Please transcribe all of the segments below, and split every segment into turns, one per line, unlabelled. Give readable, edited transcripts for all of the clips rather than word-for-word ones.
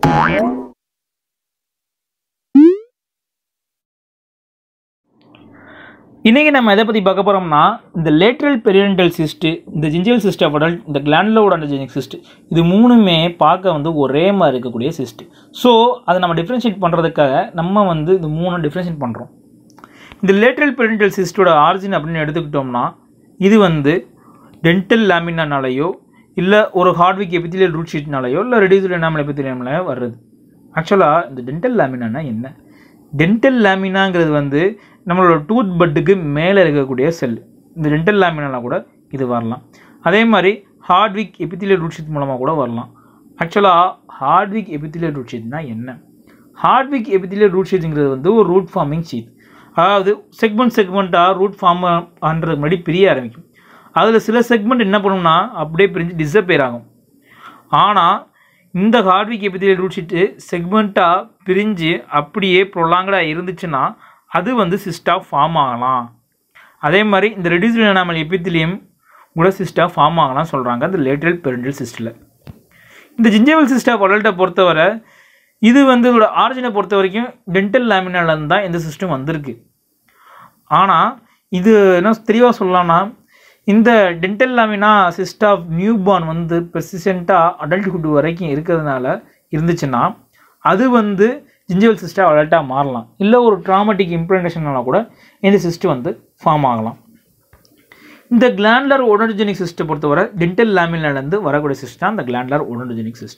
இன்னைக்கு நம்ம எதை பற்றி பார்க்க போகிறோம்னா இந்த lateral periodontal cyst, இந்த gingival cyst of adult, இந்த glandular odontogenic cyst, இது மூணுமே பார்க்க வந்து ஒரே மாதிரி இருக்கக்கூடிய cyst. ஸோ அதை நம்ம டிஃப்ரென்ஷியேட் பண்ணுறதுக்காக நம்ம வந்து இந்த மூணு டிஃப்ரென்ஷியேட் பண்ணுறோம். இந்த lateral periodontal cystoட ஆரிஜின் அப்படின்னு எடுத்துக்கிட்டோம்னா இது வந்து டென்டல் லேமினானாலேயோ இல்லை ஒரு ஹார்ட்விக் எபித்திலியல் ரூட் ஷீட்னாலேயோ இல்லை ரெடியூஸ்டு எனாமல் எபித்திலியம்னாலேயோ வருது. ஆக்சுவலாக இந்த டென்டல் லேமினானா என்ன? டென்டல் லேமினாங்கிறது வந்து நம்மளோட டூத் பட்டுக்கு மேலே இருக்கக்கூடிய செல். இந்த டென்டல் லேமினாலாம் கூட இது வரலாம். அதே மாதிரி ஹார்ட்விக் எபித்திலியல் ரூட் ஷீட் மூலமாக கூட வரலாம். ஆக்சுவலாக ஹார்ட்விக் எபித்திலியல் ரூட் ஷீட்னா என்ன? ஹார்ட்விக் எபித்திலியல் ரூட் ஷீட்டுங்கிறது வந்து ஒரு ரூட் ஃபார்மிங் ஷீட். அதாவது செக்மெண்ட்டாக ரூட் ஃபார்ம் பண்ணுறதுக்கு முன்னாடி பிரிய ஆரம்பிக்கும். அதில் சில செக்மெண்ட் என்ன பண்ணும்னா அப்படியே பிரிஞ்சு டிஸப்பியர் ஆகும். ஆனால் இந்த ஹார்ட்விக் எபித்திலியல் ரூட் ஷீட்டு செக்மெண்ட்டாக பிரிஞ்சு அப்படியே ப்ரொலாங்கடாக இருந்துச்சுன்னா அது வந்து சிஸ்டாக ஃபார்ம் ஆகலாம். அதே மாதிரி இந்த ரெடியூஸ்டு எனாமல் எபித்திலியம் கூட சிஸ்டாக ஃபார்ம் ஆகலாம் சொல்கிறாங்க இந்த lateral periodontal cyst-ல. இந்த gingival cyst of adult பொறுத்தவரை இது வந்து இதோட ஆரிஜினை பொறுத்த வரைக்கும் டென்டல் லேமினாலேருந்து தான் இந்த சிஸ்டம் வந்திருக்கு. ஆனால் இது என்ன தெளிவாக சொல்லலாம்னா இந்த dental lamina cyst of newborn வந்து பெர்சிஸ்டண்ட்டாக அடல்ட்ஹுட் வரைக்கும் இருக்கிறதுனால இருந்துச்சுன்னா அது வந்து gingival cyst of adult மாறலாம். இல்லை ஒரு ட்ராமாட்டிக் இம்ப்ளான்டேஷனால கூட இந்த சிஸ்ட் வந்து ஃபார்ம் ஆகலாம். இந்த glandular odontogenic cyst பொறுத்தவரை டென்டல் லேமினாலேருந்து வரக்கூடிய சிஸ்ட் தான் இந்த glandular odontogenic cyst.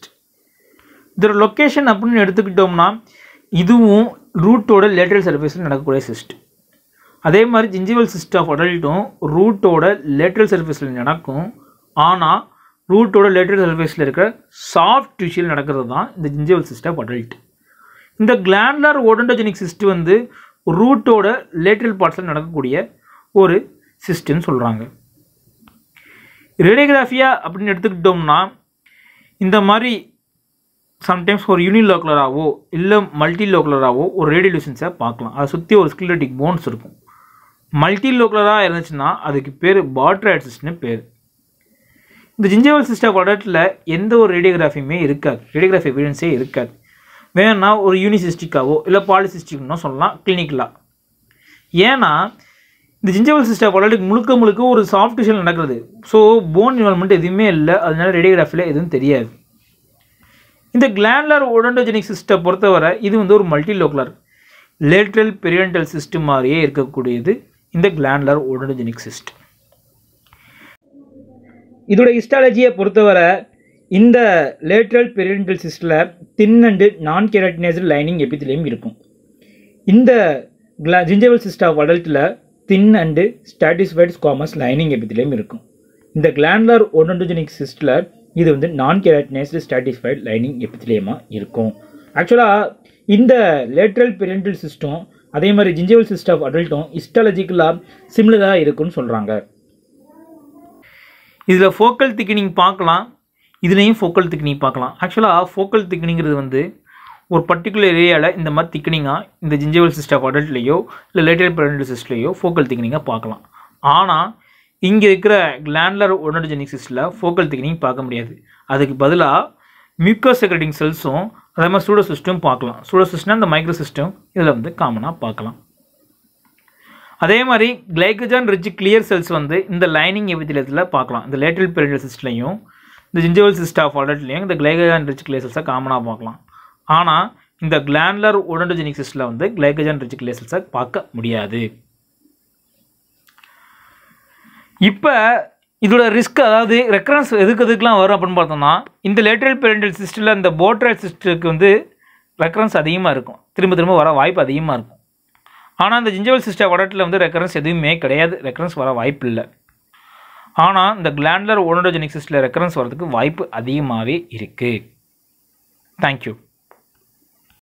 இதோட லொக்கேஷன் அப்படின்னு எடுத்துக்கிட்டோம்னா இதுவும் ரூட்டோட லேட்ரல் சர்ஃபேஸில் நடக்கக்கூடிய சிஸ்ட். அதே மாதிரி gingival cyst of adultடும் ரூட்டோட லேட்ரல் சர்ஃபேஸில் நடக்கும். ஆனால் ரூட்டோட லேட்ரல் சர்ஃபேஸில் இருக்கிற சாஃப்ட் டிஷ்யூவில் நடக்கிறது தான் இந்த gingival cyst of adult. இந்த glandular odontogenic cyst வந்து ரூட்டோட லேட்ரல் பார்ட்ஸில் நடக்கக்கூடிய ஒரு சிஸ்ட்னு சொல்கிறாங்க. ரேடியோகிராஃபியா அப்படின்னு எடுத்துக்கிட்டோம்னா இந்த மாதிரி சம்டைம்ஸ் ஒரு யூனிலோக்குலராகவோ இல்லை மல்டிலோக்குலராகவோ ஒரு ரேடியேஷன்ஸை பார்க்கலாம். அதை சுற்றி ஒரு ஸ்கிலெட்டிக் போன்ஸ் இருக்கும். மல்டிலோக்குலராக இருந்துச்சுன்னா அதுக்கு பேர் பாட்ராய்ட் சிஸ்ட்னு பேர். இந்த gingival cyst of adultல எந்த ஒரு ரேடியோகிராஃபியுமே இருக்காது, ரேடியோகிராஃபி எவிடன்ஸே இருக்காது. வேணா ஒரு யூனிசிஸ்டிக்காவோ இல்லை பாலிசிஸ்டிக்னோ சொல்லலாம் கிளினிக்கலாக. ஏன்னா இந்த gingival cyst of adult முழுக்க ஒரு சாஃப்ட் டிஷ்யூவில் நடக்கிறது. ஸோ போன் இன்வால்மெண்ட் எதுவுமே இல்லை, அதனால ரேடியோகிராஃபியில் எதுவும் தெரியாது. இந்த glandular odontogenic cyst-ஐ பொறுத்தவரை இது வந்து ஒரு மல்டிலோக்குலர் lateral periodontal cyst மாதிரியே இருக்கக்கூடியது இந்த glandular odontogenic cyst. இதோட ஹிஸ்டாலஜியை பொறுத்தவரை இந்த lateral periodontal cyst-ல thin and non keratinized lining epithelium இருக்கும். இந்த gingival cyst of adult-ல thin and stratified squamous lining epithelium இருக்கும். இந்த glandular odontogenic cyst-ல இது வந்து நான் கெராட்டினைஸ்டு ஸ்ட்ராட்டிஃபைட் லைனிங் எபித்திலியமாக இருக்கும். ஆக்சுவலாக இந்த lateral periodontal cyst-ம் அதே மாதிரி gingival cyst of adult-ம் ஹிஸ்டாலஜிக்கலாக சிமிலராக இருக்குன்னு சொல்கிறாங்க. இதில் ஃபோக்கல் திக்னிங் பார்க்கலாம், இதுலேயும் ஃபோக்கல் திக்னிங் பார்க்கலாம். ஆக்சுவலாக ஃபோக்கல் திக்னிங்கிறது வந்து ஒரு பர்டிகுலர் ஏரியாவில் இந்த மாதிரி திக்னிங்காக இந்த gingival cyst of adult-லையோ இல்லை lateral periodontal cyst-லையோ ஃபோக்கல் திக்னிங்காக பார்க்கலாம். ஆனால் இங்கே இருக்கிற glandular odontogenic cyst-ல ஃபோக்கல் திக்னிங் பார்க்க முடியாது. அதுக்கு பதிலாக மியூக்கஸ் செக்ரெட்டிங் செல்ஸும் அதே மாதிரி சூடோசிஸ்ட்டும் பார்க்கலாம். சூடோசிஸ்ட்னா இந்த மைக்ரோசிஸ்டம் இதில் வந்து காமனாக பார்க்கலாம். அதே மாதிரி கிளைகஜன் ரிச் கிளியர் செல்ஸ் வந்து இந்த லைனிங் எபித்திலியத்தில் பார்க்கலாம். இந்த lateral periodontal cyst-லையும் இந்த gingival cyst of adult-லையும் இந்த கிளைகஜன் ரிச் கிளியர் செல்ஸை காமனாக பார்க்கலாம். ஆனால் இந்த glandular odontogenic cyst-ல வந்து கிளைகஜன் ரிச் கிளியர் செல்ஸை பார்க்க முடியாது. இப்போ இதோட ரிஸ்க், அதாவது ரெக்கரன்ஸ் எதுக்கெல்லாம் வரும் அப்படின்னு பார்த்தோம்னா இந்த lateral periodontal cyst-ல இந்த பாட்ராய்ட் சிஸ்ட்டுக்கு வந்து ரெக்கரன்ஸ் அதிகமாக இருக்கும், திரும்ப வர வாய்ப்பு அதிகமாக இருக்கும். ஆனால் இந்த gingival cyst of adult-ல வந்து ரெக்கரன்ஸ் எதுவுமே கிடையாது, ரெக்கரன்ஸ் வர வாய்ப்பு இல்லை. ஆனால் இந்த glandular odontogenic cyst-ல ரெக்கரன்ஸ் வரதுக்கு வாய்ப்பு அதிகமாகவே இருக்குது. தேங்க்யூ.